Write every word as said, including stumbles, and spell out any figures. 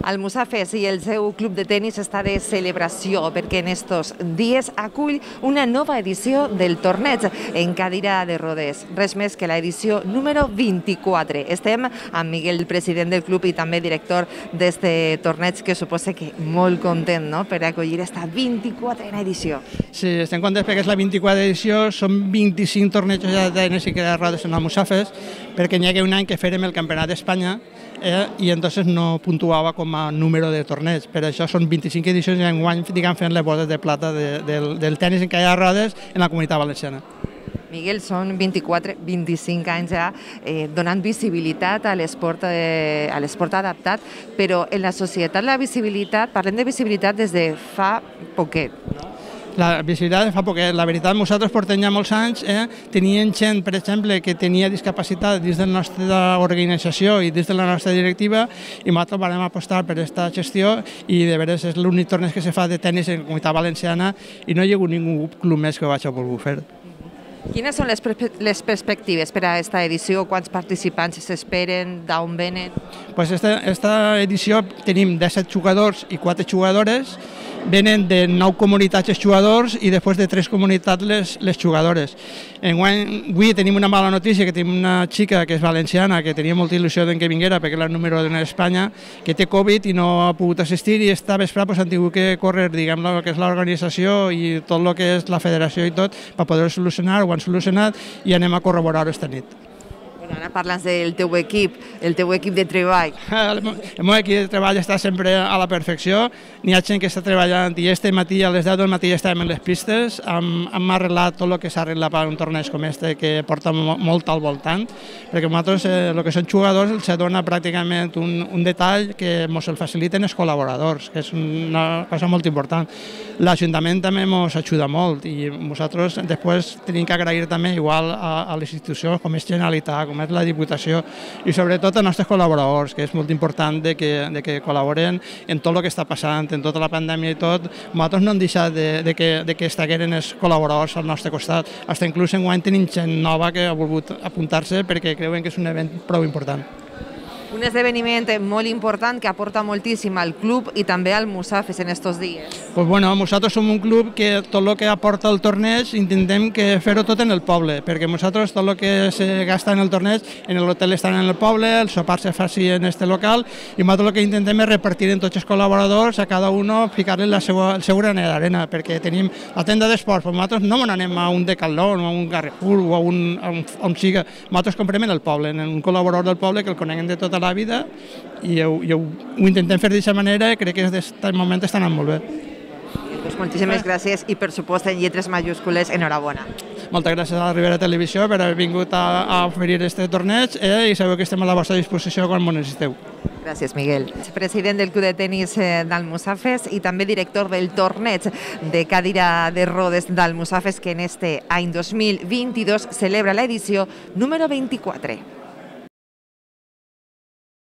Almussafes i el seu club de tenis està de celebració perquè en estos dies acull una nova edició del torneig en cadira de rodes. Res més que l'edició número vint-i-quatre. Estem amb Miguel, president del club i també director d'este torneig, que suposa que molt content, no?, per acollir esta vint-i-quatrena edició. Sí, estem contents perquè és la vint-i-quatrena edició, són vint-i-cinc tornejos de tenis i cadira de rodes en Almussafes, perquè n'hi ha un any que fèrem el Campionat d'Espanya eh, i entonces no puntuava com a número de torneig. Per això són vint-i-cinc edicions i enguany diguem fent les bodes de plata de, del, del tenis en cadira de rodes en la Comunitat Valenciana. Miguel, són vint-i-quatre, vint-i-cinc anys ja eh, donant visibilitat a l'esport eh, a l'esport adaptat, però en la societat la visibilitat, parlem de visibilitat des de fa poquet, no? La visibilitat fa poquet. La veritat, nosaltres portem ja molts anys, eh, tenien gent, per exemple, que tenia discapacitat dins de la nostra organització i dins de la nostra directiva, i nosaltres vam apostar per aquesta gestió i de veres és l'únic torneig que se fa de tenis en la Comunitat Valenciana i no hi ha hagut ningú club més que ho hagi volgut fer. Quines són les, les perspectives per a aquesta edició? Quants participants s'esperen? D'on venen? Pues esta, esta edició tenim disset jugadors i quatre jugadores. Venen de nou comunitats els jugadors i després de tres comunitats les, les jugadores. Avui tenim una mala notícia, que tenim una xica que és valenciana, que tenia molta il·lusió que vinguera perquè era el número de d'Espanya, que té Covid i no ha pogut assistir, i esta vespre pues, han tingut que córrer, diguem, el que és l'organització i tot el que és la federació i tot, per poder solucionar, ho han solucionat i anem a corroborar-ho esta nit. Ara parles del teu equip, el teu equip de treball. El meu equip de treball està sempre a la perfecció. N'hi ha gent que està treballant i este matí a les deu del matí ja estàvem en les pistes. Hem, hem arreglat tot el que s'ha arreglat per un torneig com este, que porta molt al voltant, perquè nosaltres, eh, el que són jugadors, els dona pràcticament un, un detall que ens el faciliten els col·laboradors, que és una cosa molt important. L'Ajuntament també ens ajuda molt i nosaltres després tenim que agrair també igual a, a les institucions com és Generalitat, com és la Diputació i sobretot als nostres col·laboradors, que és molt important de que, de que col·laboren en tot el que està passant, en tota la pandèmia i tot. Nosaltres no hem deixat de, de que, de que estigueren els col·laboradors al nostre costat. Fins inclús enguany tenim gent nova que ha volgut apuntar-se perquè creuen que és un event prou important. Un esdeveniment molt important que aporta moltíssim al club i també al Almussafes en estos dies. Pues bueno, nosaltres som un club que tot el que aporta el torneig intentem que fer-ho tot en el poble, perquè nosaltres tot el que se gasta en el torneig, en l'hotel estan en el poble, el sopar se faci en este local, i nosaltres el que intentem és repartir en tots els col·laboradors, a cada un ficar-li el seu granet d'arena, perquè tenim la tenda d'esports, però nosaltres no anem a un Decathlon o a un Carrefour o a un, a un, on siga, nosaltres comprem en el poble, en un col·laborador del poble que el coneguen de tota la vida i ho, ho, ho intentem fer d'aquesta manera i crec que d'aquest moment està anant molt bé. Pues moltíssimes gràcies i per supost en lletres majúscules, enhorabona. Moltes gràcies a la Ribera Televisió per haver vingut a, a oferir este torneig eh, i sabeu que estem a la vostra disposició quan m'ho necessiteu. Gràcies, Miguel. President del Club de Tenis d'Almussafes i també director del torneig de cadira de rodes d'Almussafes, que en este any dos mil vint-i-dos celebra l'edició número vint-i-quatre.